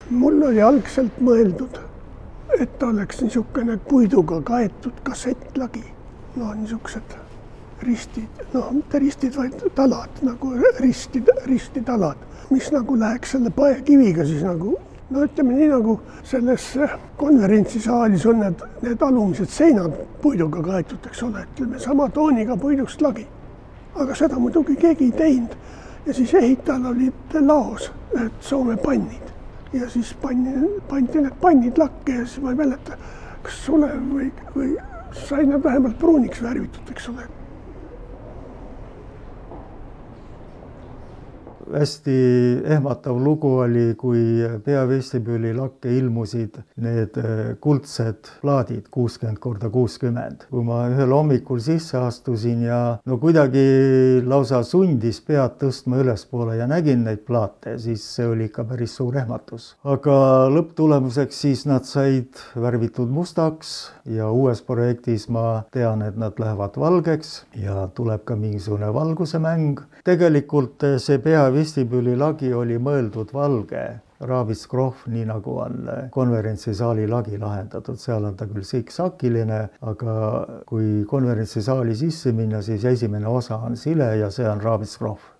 Mul oli algselt mõeldud, et oleks niisugune puiduga kaetud kassettlagi. Niisugused ristid, mitte ristid, vaid talad, nagu ristitalad, mis nagu läheks selle paekiviga siis nagu, ütleme nii nagu selles konverentsisaalis on need alumised seinad puiduga kaetud, eks ole, ütleme sama tooniga puidust lagi. Aga seda muidugi keegi ei teinud ja siis ehitajal olid laos ühed Soome pannid. Ja siis pandi need pannid lakke ja siis ma ei mäleta, kas Sulev või sai nad vähemalt pruuniks värvitud, eks ole. Hästi ehmatav lugu oli, kui peavestibüüli lakke ilmusid need kuldsed plaadid 60x60. Kui ma ühel hommikul sisse astusin ja kuidagi lausa sundis pead tõstma ülespoole ja nägin neid plaate, siis see oli ikka päris suur ehmatus. Aga lõpptulemuseks siis nad said värvitud mustaks ja uues projektis ma tean, et nad lähevad valgeks ja tuleb ka mingisugune valguse mäng. Tegelikult see peavestibüüli lagi oli mõeldud valge. Raabits-Krohv, nii nagu on konverentsisaali lagi lahendatud, seal on ta küll siksakiline, aga kui konverentsisaali sisse minna, siis esimene osa on sile ja see on Raabits-Krohv.